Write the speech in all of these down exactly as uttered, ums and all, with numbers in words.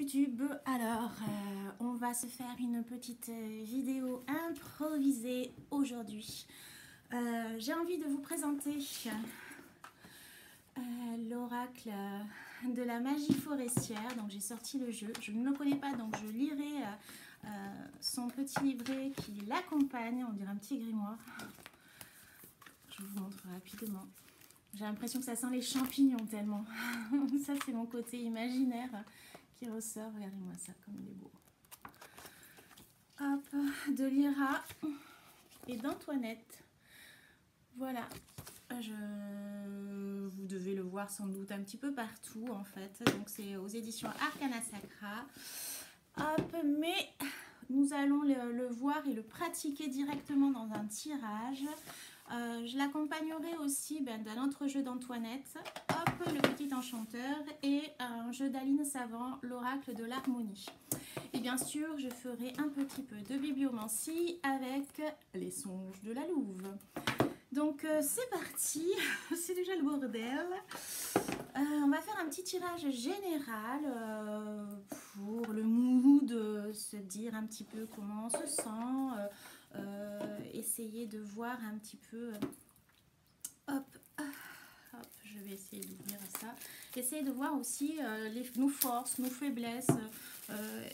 YouTube. Alors, euh, on va se faire une petite vidéo improvisée aujourd'hui. Euh, J'ai envie de vous présenter euh, l'oracle de la magie forestière. Donc, j'ai sorti le jeu. Je ne le connais pas, donc je lirai euh, euh, son petit livret qui l'accompagne. On dirait un petit grimoire. Je vous montre rapidement. J'ai l'impression que ça sent les champignons tellement. Ça, c'est mon côté imaginaire qui ressort. Regardez-moi ça, comme il est beau. Hop, de Lyra et d'Antoinette. Voilà. Je... Vous devez le voir sans doute un petit peu partout, en fait. Donc, c'est aux éditions Arcana Sacra. Hop, mais nous allons le, le voir et le pratiquer directement dans un tirage. Euh, je l'accompagnerai aussi ben, d'un autre jeu d'Antoinette, hop, le petit enchanteur, et un jeu d'Aline Savant, l'oracle de l'harmonie. Et bien sûr, je ferai un petit peu de bibliomancie avec les songes de la Louve. Donc euh, c'est parti, c'est déjà le bordel. Euh, on va faire un petit tirage général euh, pour le mood, euh, se dire un petit peu comment on se sent, euh, euh, essayer de voir un petit peu, euh, hop, hop, je vais essayer d'ouvrir ça, essayer de voir aussi euh, les, nos forces, nos faiblesses, euh,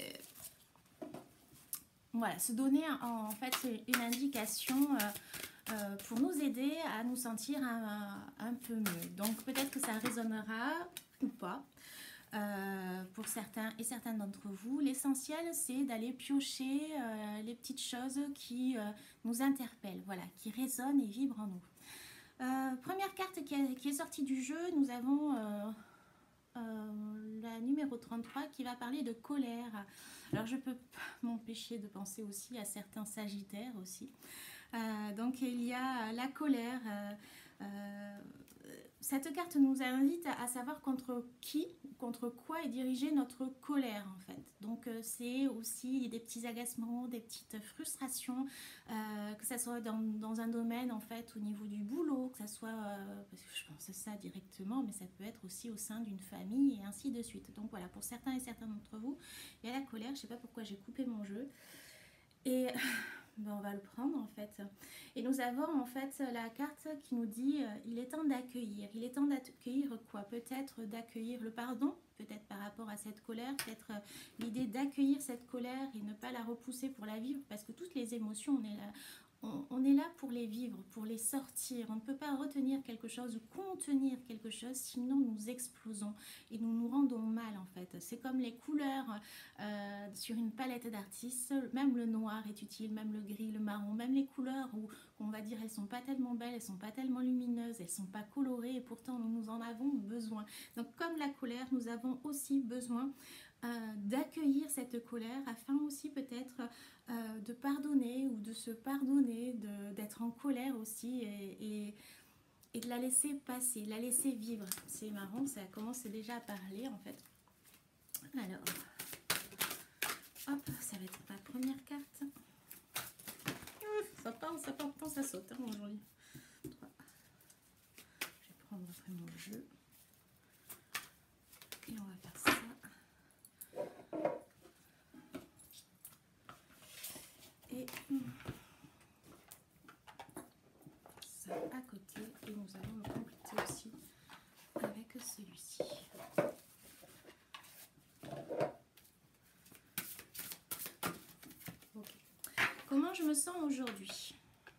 voilà, se donner en, en fait une indication euh, euh, pour nous aider à nous sentir un, un peu mieux. Donc peut-être que ça résonnera ou pas. Euh, pour certains et certaines d'entre vous, l'essentiel c'est d'aller piocher euh, les petites choses qui euh, nous interpellent, voilà, qui résonnent et vibrent en nous. Euh, première carte qui, a, qui est sortie du jeu, nous avons euh, euh, la numéro trente-trois qui va parler de colère. Alors je peux pas m'empêcher de penser aussi à certains sagittaires aussi. Euh, donc il y a la colère. Euh, euh, cette carte nous invite à, à savoir contre qui, contre quoi est dirigée notre colère en fait. Donc euh, c'est aussi des petits agacements, des petites frustrations, euh, que ça soit dans, dans un domaine en fait au niveau du boulot, que ça soit, euh, parce que je pense à ça directement, mais ça peut être aussi au sein d'une famille et ainsi de suite. Donc voilà, pour certains et certains d'entre vous, il y a la colère. Je sais pas pourquoi j'ai coupé mon jeu. Et ben on va le prendre en fait. Et nous avons en fait la carte qui nous dit euh, il est temps d'accueillir. Il est temps d'accueillir quoi? Peut-être d'accueillir le pardon, peut-être par rapport à cette colère, peut-être euh, l'idée d'accueillir cette colère et ne pas la repousser pour la vivre, parce que toutes les émotions, on est là, on, on est là pour les vivre, pour les sortir. On ne peut pas retenir quelque chose ou contenir quelque chose, sinon nous explosons et nous nous rendons mal en fait. C'est comme les couleurs euh, sur une palette d'artistes, même le noir est utile, même le gris, le marron, même les couleurs où on va dire elles sont pas tellement belles, elles sont pas tellement lumineuses, elles sont pas colorées et pourtant nous en avons besoin. Donc comme la colère, nous avons aussi besoin euh, d'accueillir cette colère afin aussi peut-être euh, de pardonner ou de se pardonner, d'être en colère aussi et, et, et de la laisser passer, la laisser vivre. C'est marrant, ça commence déjà à parler en fait. Alors, hop, ça va être ma première carte. Ça part, ça part, ça saute hein, aujourd'hui. Je vais prendre après mon jeu. Et on va faire ça. Et ça à côté. Et nous allons le compléter aussi avec celui-ci. Ok. Comment je me sens aujourd'hui?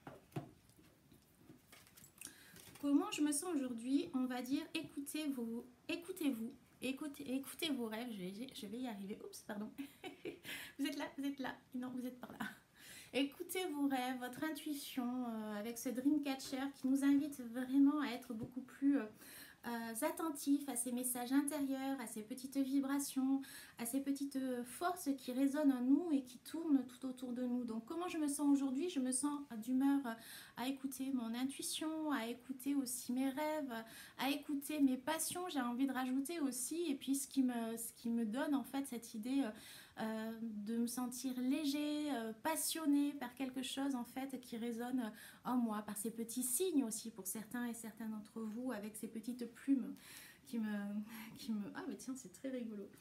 Comment je me sens aujourd'hui? On va dire écoutez-vous, écoutez-vous, écoutez, écoutez vos rêves. Je vais, je vais y arriver. Oups, pardon. Vous êtes là, vous êtes là. Non, vous êtes par là. Écoutez vos rêves, votre intuition euh, avec ce Dreamcatcher qui nous invite vraiment à être beaucoup plus euh, euh, attentifs à ces messages intérieurs, à ces petites vibrations, à ces petites forces qui résonnent en nous et qui tournent tout autour de nous. Donc comment je me sens aujourd'hui? Je me sens d'humeur à écouter mon intuition, à écouter aussi mes rêves, à écouter mes passions, j'ai envie de rajouter aussi, et puis ce qui me, ce qui me donne en fait cette idée euh, Euh, de me sentir léger, euh, passionné par quelque chose en fait qui résonne en moi, par ces petits signes aussi pour certains et certains d'entre vous, avec ces petites plumes qui me, qui me... Ah mais tiens, c'est très rigolo,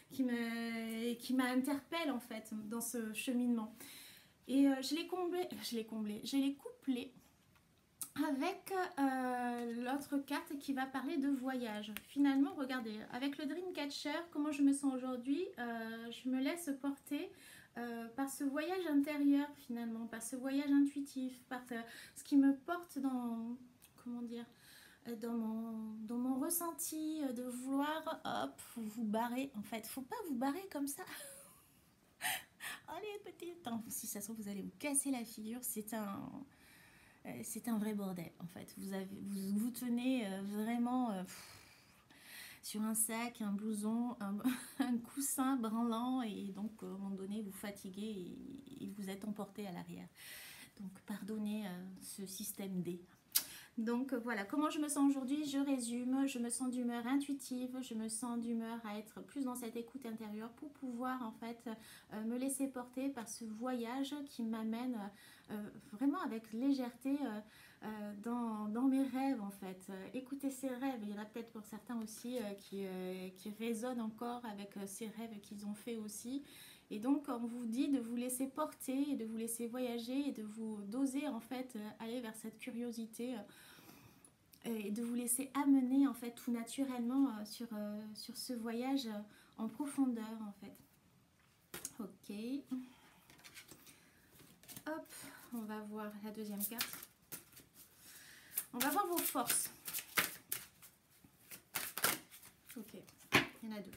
qui me, qui m'interpelle en fait dans ce cheminement. Et euh, je l'ai comblé, je l'ai comblé, je l'ai couplé avec euh, l'autre carte qui va parler de voyage. Finalement, regardez, avec le Dreamcatcher, comment je me sens aujourd'hui, euh, je me laisse porter euh, par ce voyage intérieur finalement, par ce voyage intuitif, par ce, ce qui me porte dans, comment dire, dans mon, dans mon ressenti de vouloir, hop, vous barrer. En fait, faut pas vous barrer comme ça. Allez, peut-être, si ça se trouve, vous allez vous casser la figure, c'est un... C'est un vrai bordel en fait. Vous, avez, vous, vous tenez euh, vraiment euh, pff, sur un sac, un blouson, un, un coussin branlant et donc euh, à un moment donné vous fatiguez et, et vous êtes emporté à l'arrière. Donc pardonnez euh, ce système D. Donc voilà, comment je me sens aujourd'hui, je résume, je me sens d'humeur intuitive, je me sens d'humeur à être plus dans cette écoute intérieure pour pouvoir en fait euh, me laisser porter par ce voyage qui m'amène euh, vraiment avec légèreté euh, euh, dans, dans mes rêves en fait. Euh, écoutez ces rêves, il y en a peut-être pour certains aussi euh, qui, euh, qui résonnent encore avec euh, ces rêves qu'ils ont fait aussi. Et donc on vous dit de vous laisser porter et de vous laisser voyager et de vous d'oser en fait euh, aller vers cette curiosité euh, et de vous laisser amener en fait tout naturellement euh, sur, euh, sur ce voyage euh, en profondeur en fait. Ok. Hop, on va voir la deuxième carte. On va voir vos forces. Ok, il y en a deux.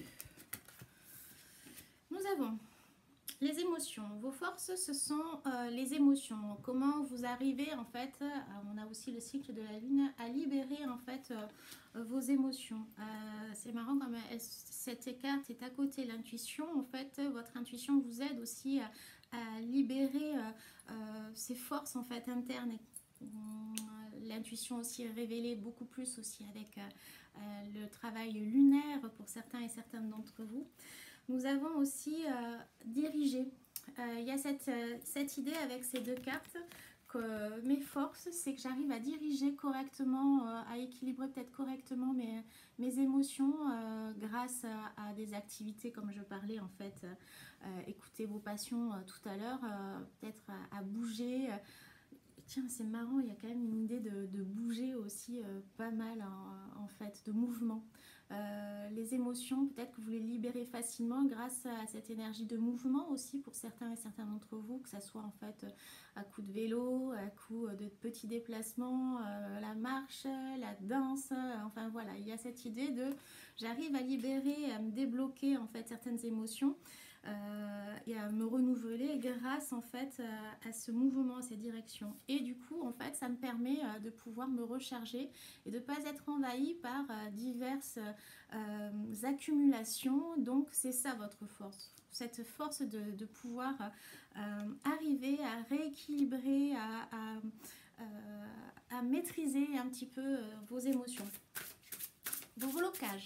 Nous avons les émotions. Vos forces, ce sont euh, les émotions. Comment vous arrivez en fait, euh, on a aussi le cycle de la lune, à libérer en fait euh, vos émotions. Euh, c'est marrant comme elle, cette carte est à côté l'intuition. En fait, votre intuition vous aide aussi à, à libérer euh, euh, ces forces en fait internes. L'intuition aussi est révélée beaucoup plus aussi avec euh, euh, le travail lunaire pour certains et certaines d'entre vous. Nous avons aussi euh, dirigé. Euh, il y a cette, euh, cette idée avec ces deux cartes que euh, mes forces, c'est que j'arrive à diriger correctement, euh, à équilibrer peut-être correctement mes, mes émotions euh, grâce à, à des activités comme je parlais en fait. Euh, écouter vos passions euh, tout à l'heure, euh, peut-être à, à bouger. Euh, Tiens, c'est marrant, il y a quand même une idée de, de bouger aussi euh, pas mal en, en fait, de mouvement. Euh, les émotions, peut-être que vous les libérez facilement grâce à cette énergie de mouvement aussi pour certains et certains d'entre vous, que ce soit en fait à coup de vélo, à coup de petits déplacements, euh, la marche, la danse, euh, enfin voilà, il y a cette idée de j'arrive à libérer, à me débloquer en fait certaines émotions. Euh, et à me renouveler grâce en fait à, à ce mouvement, à cette direction. Et du coup en fait ça me permet euh, de pouvoir me recharger et de ne pas être envahi par euh, diverses euh, accumulations. Donc c'est ça votre force, cette force de, de pouvoir euh, arriver à rééquilibrer, à, à, euh, à maîtriser un petit peu euh, vos émotions, vos blocages.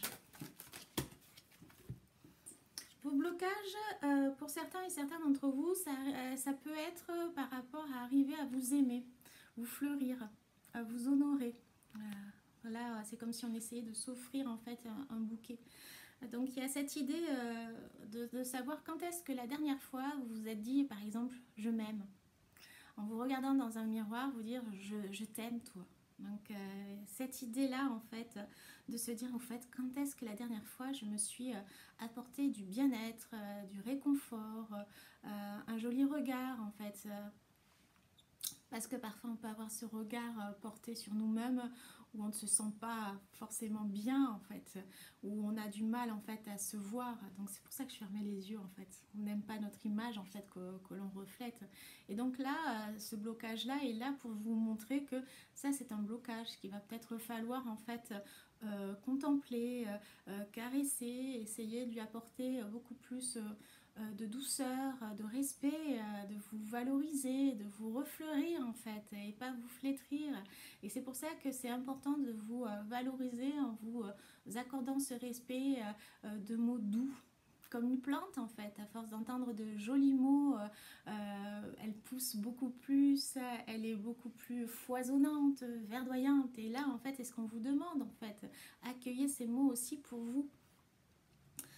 Vos blocages, euh, pour certains et certains d'entre vous, ça, euh, ça peut être euh, par rapport à arriver à vous aimer, vous fleurir, à vous honorer. Euh, voilà, c'est comme si on essayait de s'offrir en fait un, un bouquet. Donc il y a cette idée euh, de, de savoir quand est-ce que la dernière fois vous vous êtes dit par exemple « je m'aime ». En vous regardant dans un miroir, vous dire « je, je t'aime toi ». Donc euh, cette idée-là en fait, de se dire en fait quand est-ce que la dernière fois je me suis euh, apporté du bien-être, euh, du réconfort, euh, un joli regard en fait. Euh, parce que parfois on peut avoir ce regard euh, porté sur nous-mêmes où on ne se sent pas forcément bien en fait, où on a du mal en fait à se voir. Donc c'est pour ça que je fermais les yeux en fait. On n'aime pas notre image en fait que, que l'on reflète. Et donc là, euh, ce blocage-là est là pour vous montrer que ça c'est un blocage qu'il va peut-être falloir en fait euh, contempler, euh, euh, caresser, essayer de lui apporter beaucoup plus... Euh, de douceur, de respect, de vous valoriser, de vous refleurir en fait et pas vous flétrir. Et c'est pour ça que c'est important de vous valoriser en vous accordant ce respect de mots doux. Comme une plante en fait, à force d'entendre de jolis mots, euh, elle pousse beaucoup plus, elle est beaucoup plus foisonnante, verdoyante. Et là en fait, est-ce qu'on vous demande en fait, accueillez ces mots aussi pour vous.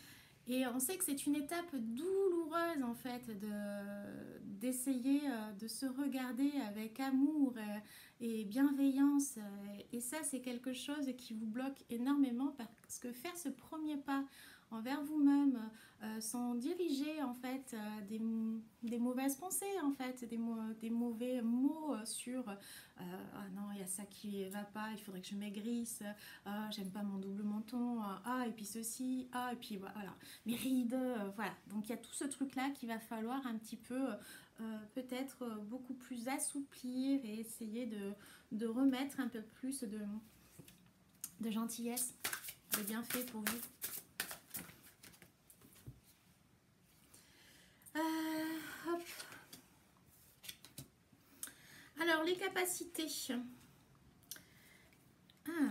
Et on sait que c'est une étape douloureuse en fait de, d'essayer euh, de se regarder avec amour et, et bienveillance. Et ça, c'est quelque chose qui vous bloque énormément parce que faire ce premier pas envers vous-même, euh, sans diriger en fait euh, des, des mauvaises pensées, en fait, des, des mauvais mots sur euh, ah non, il y a ça qui va pas, il faudrait que je maigrisse, ah j'aime pas mon double menton, ah et puis ceci, ah et puis voilà, mes rides, euh, voilà. Donc il y a tout ce truc-là qu'il va falloir un petit peu euh, peut-être beaucoup plus assouplir et essayer de, de remettre un peu plus de, de gentillesse, de bienfait pour vous. Euh, hop. Alors, les capacités. Ah,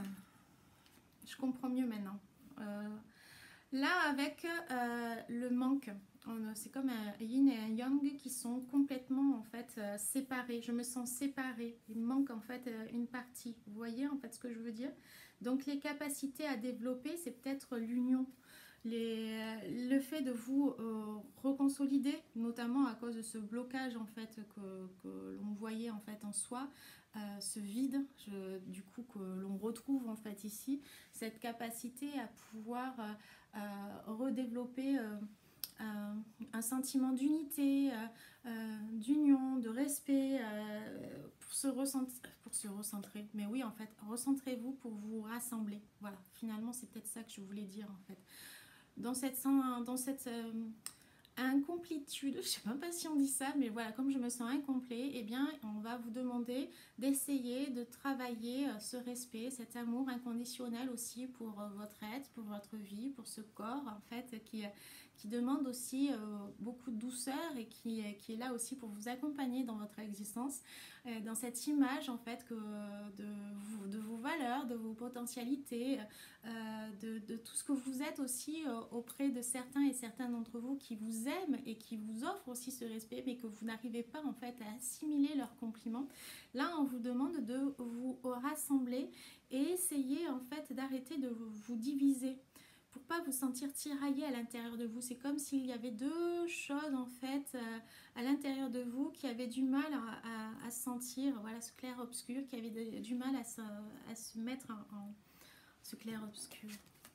je comprends mieux maintenant. Euh, là, avec euh, le manque, c'est comme un yin et un yang qui sont complètement en fait euh, séparés. Je me sens séparée. Il manque en fait euh, une partie. Vous voyez en fait ce que je veux dire? Donc, les capacités à développer, c'est peut-être l'union. Les, le fait de vous euh, reconsolider, notamment à cause de ce blocage en fait que, que l'on voyait en fait en soi, euh, ce vide, je, du coup que l'on retrouve en fait ici, cette capacité à pouvoir euh, euh, redévelopper euh, euh, un sentiment d'unité, euh, euh, d'union, de respect, euh, pour se recentrer, pour se recentrer. Mais oui en fait, recentrez-vous pour vous rassembler. Voilà, finalement c'est peut-être ça que je voulais dire en fait. Dans cette, dans cette euh, incomplétude, je ne sais même pas si on dit ça, mais voilà, comme je me sens incomplet, eh bien, on va vous demander d'essayer de travailler euh, ce respect, cet amour inconditionnel aussi pour euh, votre être, pour votre vie, pour ce corps, en fait, qui, qui demande aussi euh, beaucoup de douceur et qui, qui est là aussi pour vous accompagner dans votre existence, euh, dans cette image, en fait, que, de, vous, de vos valeurs, de vos potentialités, euh, de, de tout ce que vous êtes aussi euh, auprès de certains et certains d'entre vous qui vous aiment et qui vous offrent aussi ce respect, mais que vous n'arrivez pas en fait à assimiler leurs compliments. Là, on vous demande de vous rassembler et essayer en fait d'arrêter de vous diviser pour pas vous sentir tiraillé à l'intérieur de vous. C'est comme s'il y avait deux choses en fait euh, à l'intérieur de vous qui avaient du mal à, à, à sentir, voilà, ce clair-obscur, qui avait de, du mal à se, à se mettre en, en ce clair-obscur.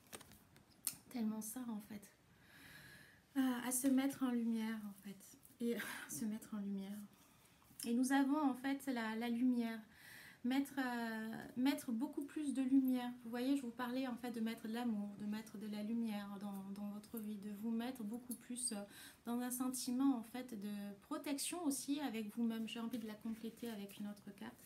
Tellement ça en fait. À, à se mettre en lumière en fait. Et se mettre en lumière. Et nous avons en fait la, la lumière. Mettre, euh, mettre beaucoup plus de lumière. Vous voyez, je vous parlais en fait de mettre de l'amour, de mettre de la lumière dans, dans votre vie, de vous mettre beaucoup plus dans un sentiment en fait de protection aussi avec vous-même. J'ai envie de la compléter avec une autre carte.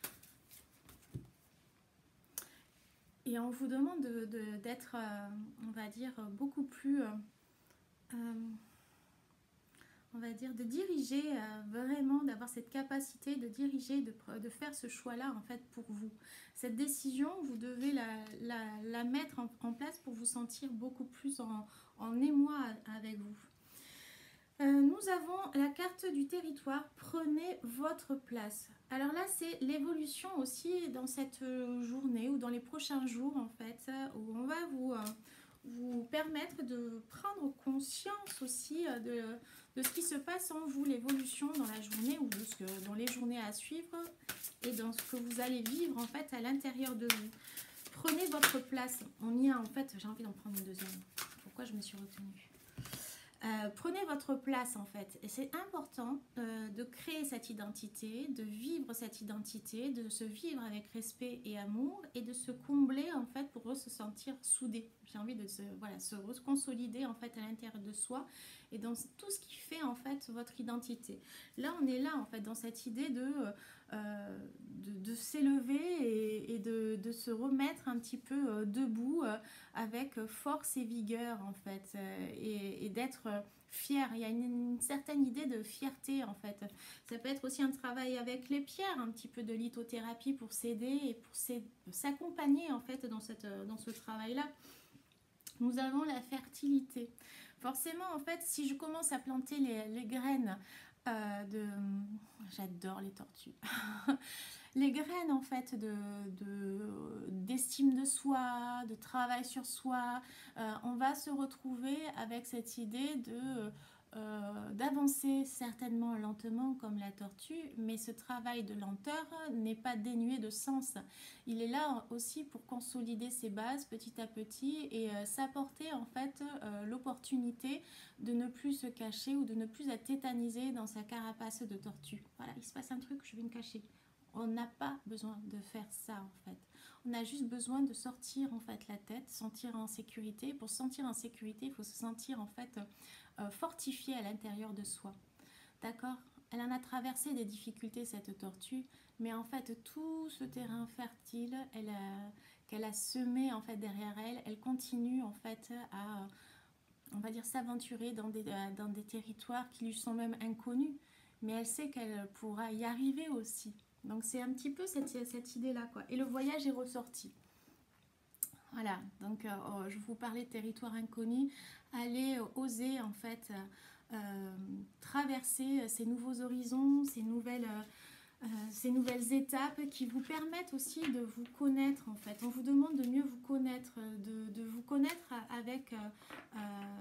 Et on vous demande de, de, d'être, euh, on va dire, beaucoup plus... Euh, euh, on va dire, de diriger, euh, vraiment, d'avoir cette capacité de diriger, de, de faire ce choix-là, en fait, pour vous. Cette décision, vous devez la, la, la mettre en, en place pour vous sentir beaucoup plus en, en émoi avec vous. Euh, nous avons la carte du territoire, prenez votre place. Alors là, c'est l'évolution aussi dans cette journée ou dans les prochains jours, en fait, où on va vous... Euh, vous permettre de prendre conscience aussi de, de ce qui se passe en vous, l'évolution dans la journée ou de ce que, dans les journées à suivre et dans ce que vous allez vivre en fait à l'intérieur de vous. Prenez votre place. On y a en fait, j'ai envie d'en prendre une deuxième. Pourquoi je me suis retenue ? Euh, prenez votre place en fait et c'est important euh, de créer cette identité, de vivre cette identité, de se vivre avec respect et amour et de se combler en fait pour se sentir soudé. J'ai envie de se, voilà, se consolider en fait à l'intérieur de soi et dans tout ce qui fait en fait votre identité. Là on est là en fait dans cette idée de, euh, de, de s'élever et, et de, de se remettre un petit peu euh, debout euh, avec force et vigueur en fait euh, et, et d'être fier. Il y a une, une certaine idée de fierté en fait. Ça peut être aussi un travail avec les pierres, un petit peu de lithothérapie pour s'aider et pour s'accompagner en fait dans, cette, dans ce travail-là. Nous avons la fertilité. Forcément, en fait, si je commence à planter les, les graines euh, de... J'adore les tortues. Les graines en fait de, de, d'estime de soi, de travail sur soi. Euh, on va se retrouver avec cette idée de... Euh, d'avancer certainement lentement comme la tortue, mais ce travail de lenteur n'est pas dénué de sens. Il est là aussi pour consolider ses bases petit à petit et euh, s'apporter en fait euh, l'opportunité de ne plus se cacher ou de ne plus être tétanisé dans sa carapace de tortue. Voilà, il se passe un truc, je vais me cacher. On n'a pas besoin de faire ça en fait. On a juste besoin de sortir en fait la tête, sentir en sécurité. Pour se sentir en sécurité, il faut se sentir en fait euh, fortifié à l'intérieur de soi. D'accord? Elle en a traversé des difficultés cette tortue, mais en fait tout ce terrain fertile, elle a, qu'elle a semé en fait derrière elle, elle continue en fait à, on va dire, s'aventurer dans des, dans des territoires qui lui sont même inconnus, mais elle sait qu'elle pourra y arriver aussi. Donc c'est un petit peu cette, cette idée-là, quoi. Et le voyage est ressorti. Voilà, donc euh, oh, je vous parlais de territoire inconnu. Allez euh, oser en fait euh, traverser ces nouveaux horizons, ces nouvelles, euh, ces nouvelles étapes qui vous permettent aussi de vous connaître en fait. On vous demande de mieux vous connaître, de, de vous connaître avec, euh,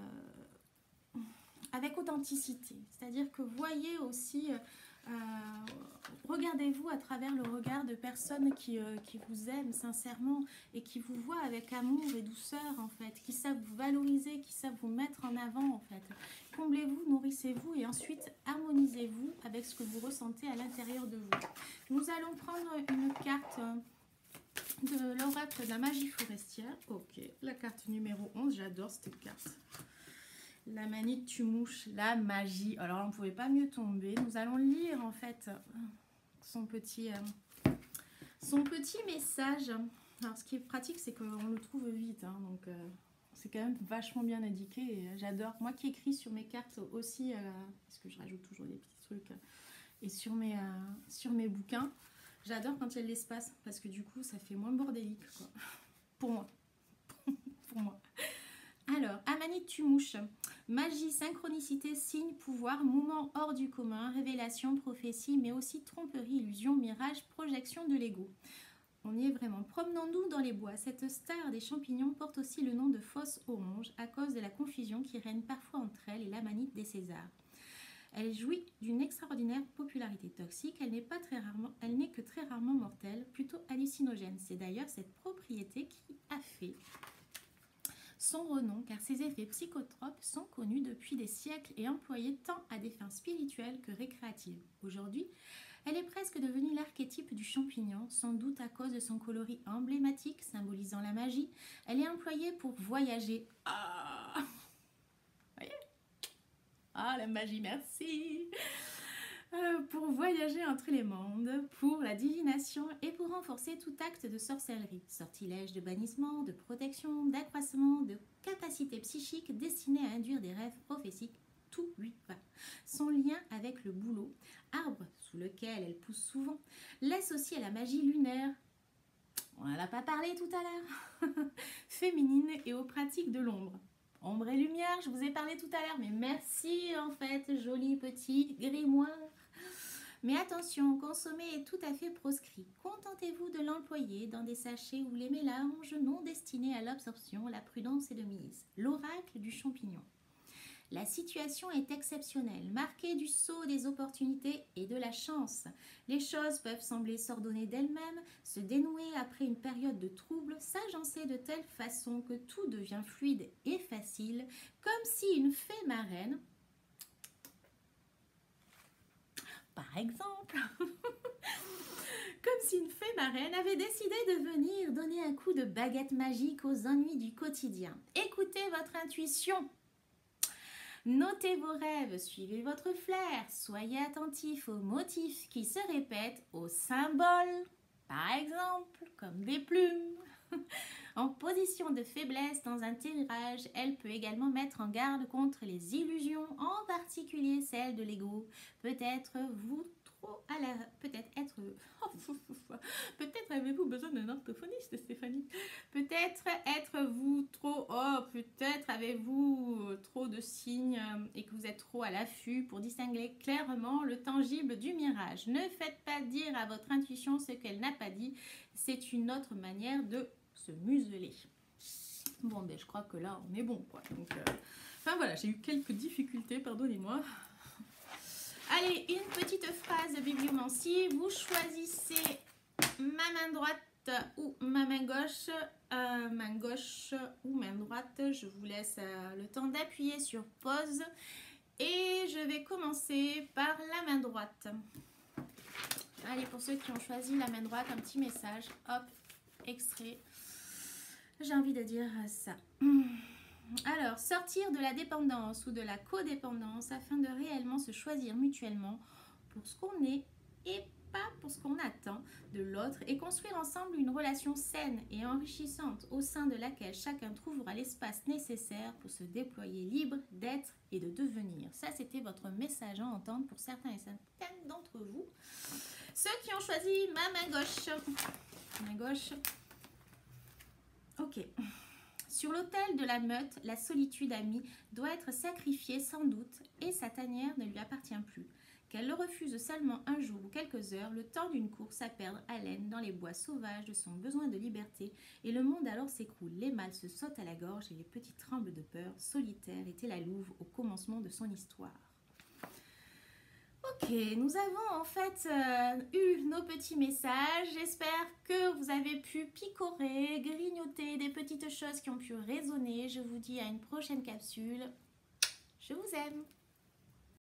euh, avec authenticité. C'est-à-dire que voyez aussi... Euh, regardez-vous à travers le regard de personnes qui, euh, qui vous aiment sincèrement et qui vous voient avec amour et douceur en fait, qui savent vous valoriser, qui savent vous mettre en avant en fait. Comblez-vous, nourrissez-vous et ensuite harmonisez-vous avec ce que vous ressentez à l'intérieur de vous. Nous allons prendre une carte de l'oracle de la magie forestière. Ok, la carte numéro onze, j'adore cette carte. La manite tue mouche, la magie. Alors on ne pouvait pas mieux tomber. Nous allons lire en fait son petit, euh, son petit message. Alors ce qui est pratique, c'est qu'on le trouve vite. Hein, donc euh, c'est quand même vachement bien indiqué. Et j'adore. Moi qui écris sur mes cartes aussi, euh, parce que je rajoute toujours des petits trucs, euh, et sur mes, euh, sur mes bouquins, j'adore quand il y a de l'espace. Parce que du coup, ça fait moins bordélique. Quoi. Pour moi. Pour moi. Alors, Amanite tue mouche. Magie, synchronicité, signe, pouvoir, mouvement hors du commun, révélation, prophétie, mais aussi tromperie, illusion, mirage, projection de l'ego. On y est vraiment. Promenons-nous dans les bois. Cette star des champignons porte aussi le nom de fausse orange à cause de la confusion qui règne parfois entre elle et l'Amanite des Césars. Elle jouit d'une extraordinaire popularité toxique. Elle n'est pas très rarement, elle n'est que très rarement mortelle, plutôt hallucinogène. C'est d'ailleurs cette propriété qui a fait son renom, car ses effets psychotropes sont connus depuis des siècles et employés tant à des fins spirituelles que récréatives. Aujourd'hui, elle est presque devenue l'archétype du champignon, sans doute à cause de son coloris emblématique symbolisant la magie. Elle est employée pour voyager. Ah, voyez, ah la magie, merci. Euh, pour voyager entre les mondes, pour la divination et pour renforcer tout acte de sorcellerie, sortilège de bannissement, de protection, d'accroissement, de capacité psychique destinée à induire des rêves prophétiques, tout lui va. Son lien avec le bouleau, arbre sous lequel elle pousse souvent, laisse aussi à la magie lunaire, on n'en a pas parlé tout à l'heure, féminine et aux pratiques de l'ombre. Ombre et lumière, je vous ai parlé tout à l'heure, mais merci en fait, joli petit grimoire. Mais attention, consommer est tout à fait proscrit. Contentez-vous de l'employer dans des sachets ou les mélanges non destinés à l'absorption, la prudence est de mise. L'oracle du champignon. La situation est exceptionnelle, marquée du sceau des opportunités et de la chance. Les choses peuvent sembler s'ordonner d'elles-mêmes, se dénouer après une période de trouble, s'agencer de telle façon que tout devient fluide et facile, comme si une fée marraine, par exemple, comme si une fée marraine avait décidé de venir donner un coup de baguette magique aux ennuis du quotidien. Écoutez votre intuition. Notez vos rêves, suivez votre flair, soyez attentifs aux motifs qui se répètent, aux symboles, par exemple, comme des plumes. En position de faiblesse dans un tirage, elle peut également mettre en garde contre les illusions, en particulier celles de l'ego. Peut-être vous trop à la... Peut-être être... peut-être avez-vous besoin d'un orthophoniste, Stéphanie. Peut-être être-vous trop... Oh, peut-être avez-vous trop de signes et que vous êtes trop à l'affût pour distinguer clairement le tangible du mirage. Ne faites pas dire à votre intuition ce qu'elle n'a pas dit. C'est une autre manière de se museler. Bon, ben je crois que là, on est bon, quoi. Donc, euh... enfin, voilà, j'ai eu quelques difficultés, pardonnez-moi. Allez, une petite phrase de bibliomancie. Vous choisissez ma main droite ou ma main gauche. Euh, main gauche ou main droite. Je vous laisse euh, le temps d'appuyer sur pause. Et je vais commencer par la main droite. Allez, pour ceux qui ont choisi la main droite, un petit message. Hop, extrait. J'ai envie de dire ça. Alors, sortir de la dépendance ou de la codépendance afin de réellement se choisir mutuellement pour ce qu'on est et pas pour ce qu'on attend de l'autre et construire ensemble une relation saine et enrichissante au sein de laquelle chacun trouvera l'espace nécessaire pour se déployer libre d'être et de devenir. Ça, c'était votre message à entendre pour certains et certaines d'entre vous. Ceux qui ont choisi ma main gauche. Main gauche. Ok. Sur l'autel de la meute, la solitude amie doit être sacrifiée sans doute et sa tanière ne lui appartient plus. Qu'elle le refuse seulement un jour ou quelques heures, le temps d'une course à perdre haleine dans les bois sauvages de son besoin de liberté, et le monde alors s'écroule. Les mâles se sautent à la gorge et les petits tremblent de peur. Solitaire était la louve au commencement de son histoire. Ok, nous avons en fait euh, eu nos petits messages. J'espère que vous avez pu picorer, grignoter des petites choses qui ont pu résonner. Je vous dis à une prochaine capsule. Je vous aime.